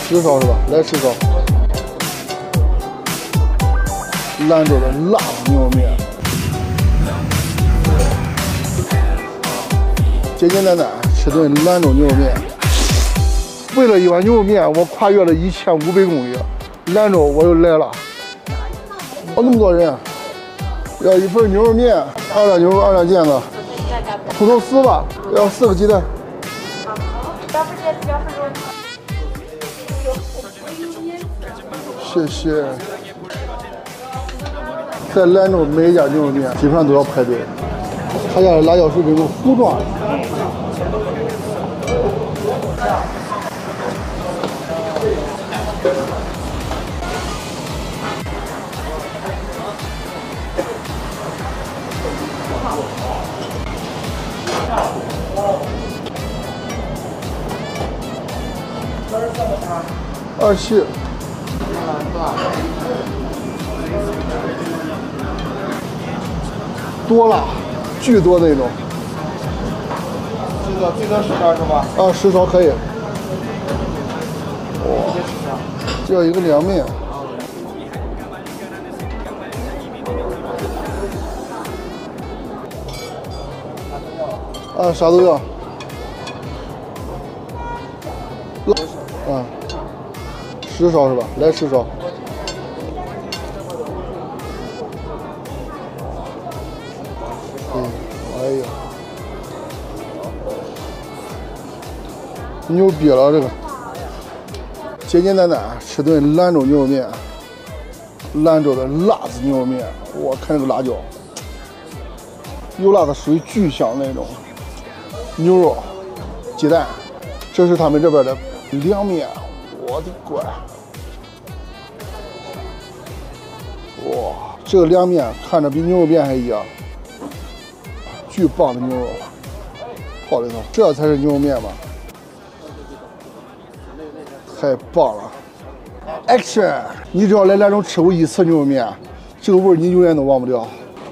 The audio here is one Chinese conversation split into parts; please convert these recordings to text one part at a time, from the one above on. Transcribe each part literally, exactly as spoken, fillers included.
十勺是吧？来十勺。兰州的辣子牛肉面，简简单单吃顿兰州牛肉面。为了一碗牛肉面，我跨越了一千五百公里。兰州我又来了，哦，那么多人，要一份牛肉面，二两牛肉，二两腱子，土豆丝吧，要四个鸡蛋。谢谢。在兰州每一家牛肉面基本上都要排队，他家的辣椒水这种糊状的。二七。多辣，巨多那种。 最多最多十勺是吧？ 啊，十勺可以。哇，这要一个凉面。啊，啥都要。啊，十勺是吧？来十勺。哎呀，牛逼了这个！简简单单吃顿兰州牛肉面，兰州的辣子牛肉面，我看这个辣椒，油辣的属于巨香那种。牛肉、鸡蛋，这是他们这边的凉面，我的乖！哇，这个凉面看着比牛肉面还一样。巨棒的牛肉泡里头，这才是牛肉面吧？太棒了 ！Action！ 你只要来兰州吃过一次牛肉面，这个味儿你永远都忘不掉。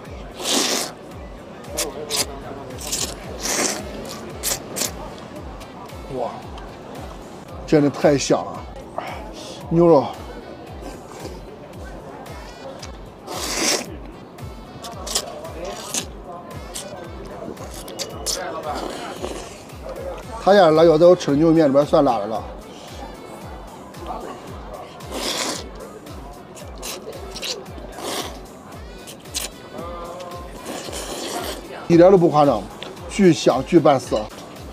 哇，真的太香了！牛肉。他家的辣椒在我吃的牛肉面里边算辣的了。一点都不夸张，巨香巨拌丝，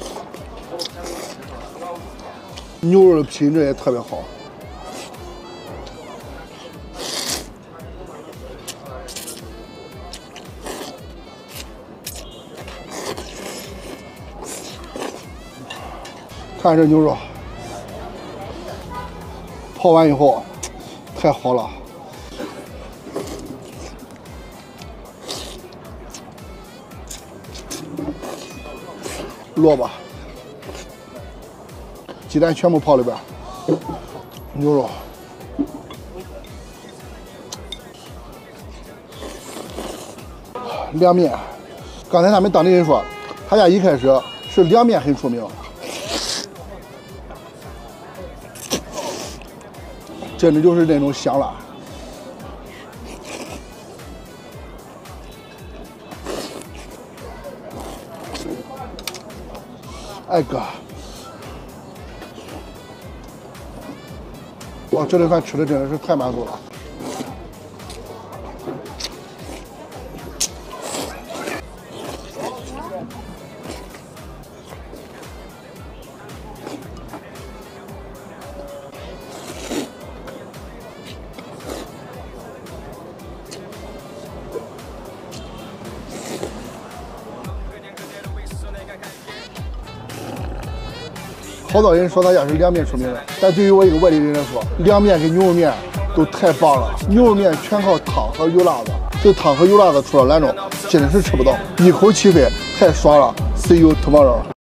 牛肉的品质也特别好。看这牛肉泡完以后，太好了。萝卜、鸡蛋全部泡里边，牛肉。凉面，刚才他们当地人说，他家一开始是凉面很出名。真的就是那种香辣，哎哥，哇，这顿饭吃的真的是太满足了。好多人说他家是凉面出名的，但对于我一个外地人来说，凉面跟牛肉面都太棒了。牛肉面全靠汤和油辣子，这汤和油辣子除了兰州真的是吃不到，一口气飞，太爽了。See you tomorrow。